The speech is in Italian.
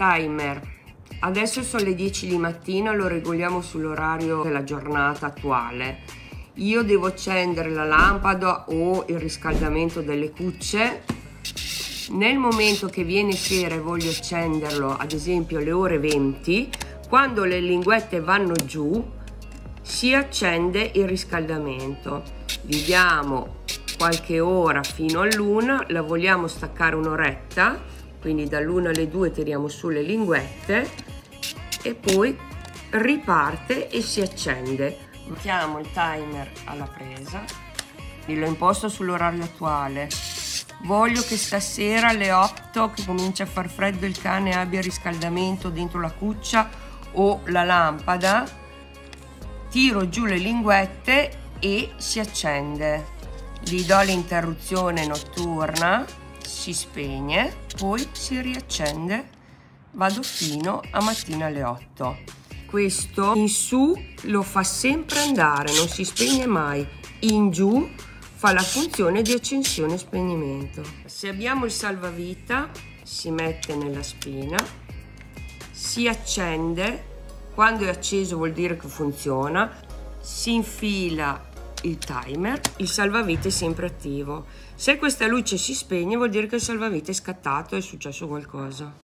Timer. Adesso sono le 10 di mattina, lo regoliamo sull'orario della giornata attuale. Io devo accendere la lampada o il riscaldamento delle cucce. Nel momento che viene sera e voglio accenderlo, ad esempio alle ore 20, quando le linguette vanno giù, si accende il riscaldamento. Viviamo qualche ora fino all'1, la vogliamo staccare un'oretta, quindi dall'1 alle 2 tiriamo su le linguette e poi riparte e si accende. Mettiamo il timer alla presa, l'ho imposto sull'orario attuale. Voglio che stasera alle 8, che comincia a far freddo, il cane abbia il riscaldamento dentro la cuccia o la lampada. Tiro giù le linguette e si accende. Gli do l'interruzione notturna, si spegne, poi si riaccende. Vado fino a mattina alle 8. Questo in su lo fa sempre andare, non si spegne mai. In giù fa la funzione di accensione e spegnimento. Se abbiamo il salvavita, si mette nella spina, si accende. Quando è acceso vuol dire che funziona. Si infila il timer, il salvavita è sempre attivo. Se questa luce si spegne vuol dire che il salvavita è scattato e è successo qualcosa.